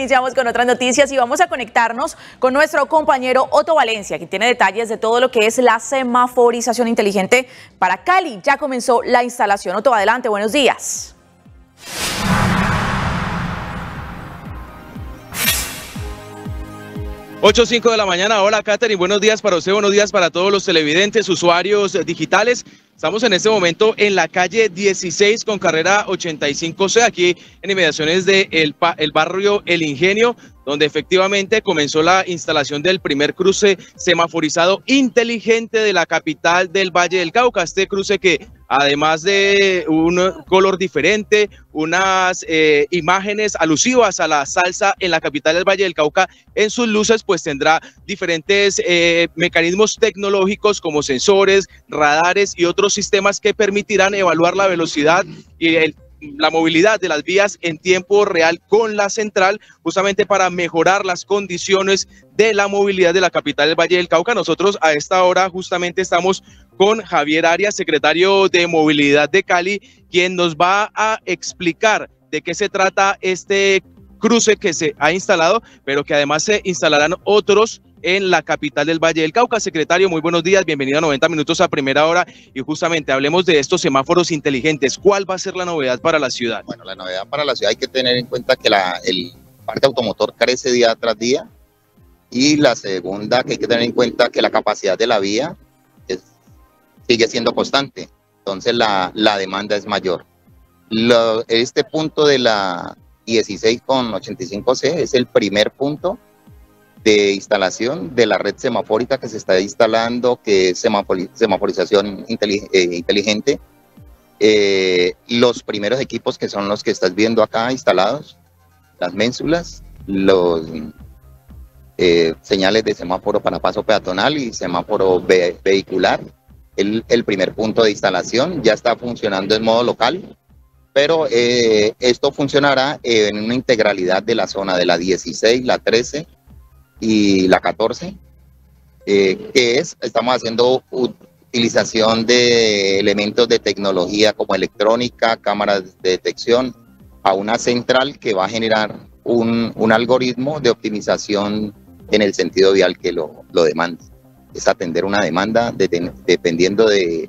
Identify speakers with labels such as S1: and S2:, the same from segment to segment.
S1: Iniciamos con otras noticias y vamos a conectarnos con nuestro compañero Otto Valencia, que tiene detalles de todo lo que es la semaforización inteligente para Cali. Ya comenzó la instalación. Otto, adelante, buenos días.
S2: Ocho, 5 de la mañana. Hola, Katherine. Buenos días para usted, buenos días para todos los televidentes, usuarios digitales. Estamos en este momento en la calle 16 con carrera 85C, aquí en inmediaciones de el barrio El Ingenio, donde efectivamente comenzó la instalación del primer cruce semaforizado inteligente de la capital del Valle del Cauca. Este cruce que, además de un color diferente, unas imágenes alusivas a la salsa en la capital del Valle del Cauca, en sus luces pues tendrá diferentes mecanismos tecnológicos como sensores, radares y otros sistemas que permitirán evaluar la velocidad y la movilidad de las vías en tiempo real con la central, justamente para mejorar las condiciones de la movilidad de la capital del Valle del Cauca. Nosotros a esta hora justamente estamos con Javier Arias, secretario de Movilidad de Cali, quien nos va a explicar de qué se trata este cruce que se ha instalado, pero que además se instalarán otros en la capital del Valle del Cauca. Secretario, muy buenos días, bienvenido a 90 minutos a primera hora y justamente hablemos de estos semáforos inteligentes. ¿Cuál va a ser la novedad para la ciudad?
S3: Bueno, la novedad para la ciudad hay que tener en cuenta que el parque automotor crece día tras día, y la segunda que hay que tener en cuenta que la capacidad de la vía sigue siendo constante, entonces la demanda es mayor. Este punto de la 16 con 85C es el primer punto de instalación de la red semafórica que se está instalando, que es semaforización inteligente. Los primeros equipos que son los que estás viendo acá instalados, las ménsulas, los señales de semáforo para paso peatonal y semáforo vehicular. El primer punto de instalación ya está funcionando en modo local, pero esto funcionará en una integralidad de la zona de la 16, la 13 y la 14, estamos haciendo utilización de elementos de tecnología como electrónica, cámaras de detección, a una central que va a generar un algoritmo de optimización en el sentido vial que lo demanda. Es atender una demanda dependiendo de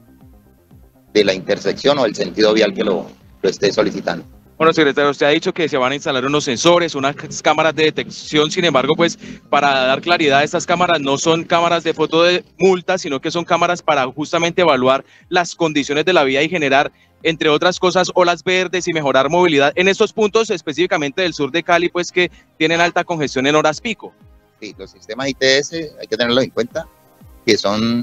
S3: la intersección o el sentido vial que lo esté solicitando.
S2: Bueno, secretario, usted ha dicho que se van a instalar unos sensores, unas cámaras de detección. Sin embargo, pues para dar claridad, estas cámaras no son cámaras de foto de multa, sino que son cámaras para justamente evaluar las condiciones de la vía y generar, entre otras cosas, olas verdes y mejorar movilidad en estos puntos específicamente del sur de Cali, pues que tienen alta congestión en horas pico.
S3: Sí, los sistemas ITS hay que tenerlo en cuenta, que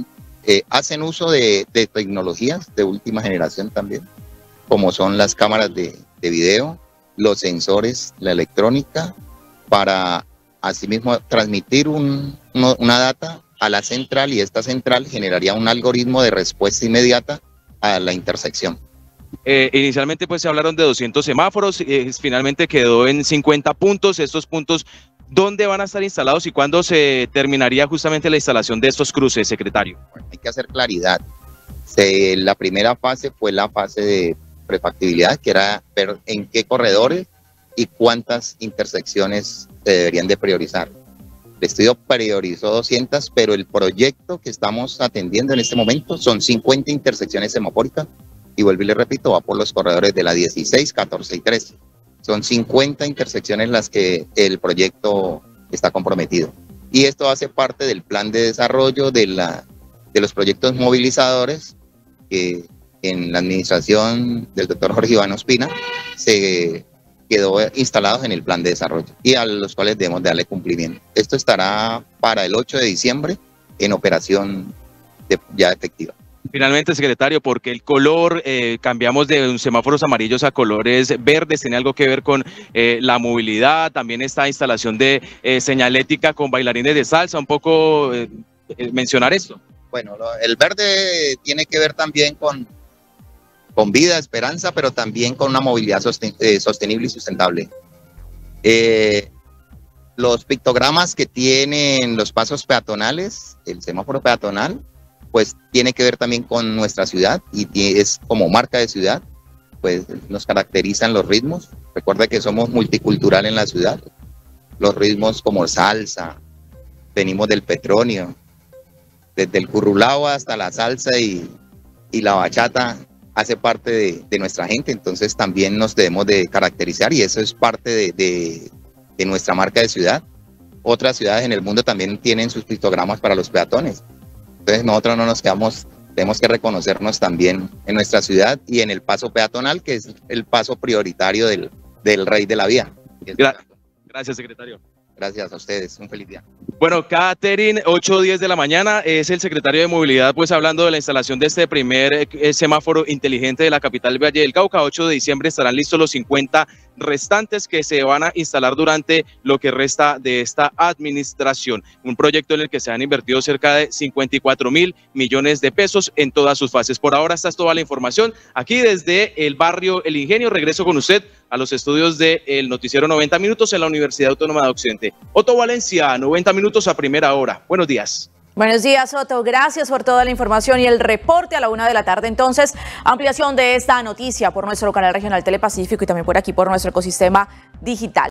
S3: hacen uso de tecnologías de última generación también, como son las cámaras de video, los sensores, la electrónica, para asimismo transmitir una data a la central, y esta central generaría un algoritmo de respuesta inmediata a la intersección.
S2: Inicialmente pues se hablaron de 200 semáforos, finalmente quedó en 50 puntos. Estos puntos, ¿dónde van a estar instalados y cuándo se terminaría justamente la instalación de estos cruces, secretario?
S3: Bueno, hay que hacer claridad. La primera fase fue la fase de prefactibilidad, que era ver en qué corredores y cuántas intersecciones se deberían de priorizar. El estudio priorizó 200, pero el proyecto que estamos atendiendo en este momento son 50 intersecciones semafóricas, y vuelvo y le repito, va por los corredores de la 16, 14 y 13. Son 50 intersecciones las que el proyecto está comprometido. Y esto hace parte del plan de desarrollo de los proyectos movilizadores que en la administración del doctor Jorge Iván Ospina se quedó instalados en el plan de desarrollo y a los cuales debemos darle cumplimiento. Esto estará para el 8 de diciembre en operación ya efectiva.
S2: Finalmente, secretario, porque el color, cambiamos de semáforos amarillos a colores verdes, ¿tiene algo que ver con la movilidad? También esta instalación de señalética con bailarines de salsa, un poco mencionar esto.
S3: Bueno, el verde tiene que ver también con vida, esperanza, pero también con una movilidad sostenible y sustentable. Los pictogramas que tienen los pasos peatonales, el semáforo peatonal, pues tiene que ver también con nuestra ciudad y es como marca de ciudad, pues nos caracterizan los ritmos. Recuerda que somos multicultural en la ciudad los ritmos como salsa, venimos del Petronio, desde el currulao hasta la salsa y la bachata hace parte de nuestra gente, entonces también nos debemos de caracterizar y eso es parte de nuestra marca de ciudad. Otras ciudades en el mundo también tienen sus pictogramas para los peatones, entonces nosotros no nos quedamos, tenemos que reconocernos también en nuestra ciudad y en el paso peatonal, que es el paso prioritario del rey de la vía.
S2: Gracias, secretario.
S3: Gracias a ustedes, un feliz día.
S2: Bueno, Catherine, 8:10 de la mañana, es el secretario de Movilidad, pues hablando de la instalación de este primer semáforo inteligente de la capital del Valle del Cauca. 8 de diciembre estarán listos los 50 restantes que se van a instalar durante lo que resta de esta administración. Un proyecto en el que se han invertido cerca de 54.000 millones de pesos en todas sus fases. Por ahora esta es toda la información. Aquí desde el barrio El Ingenio, regreso con usted a los estudios del noticiero 90 Minutos en la Universidad Autónoma de Occidente. Otto Valencia, 90 minutos a primera hora. Buenos días.
S1: Buenos días, Otto. Gracias por toda la información y el reporte a la 1 de la tarde. Entonces, ampliación de esta noticia por nuestro canal regional Telepacífico y también por aquí por nuestro ecosistema digital.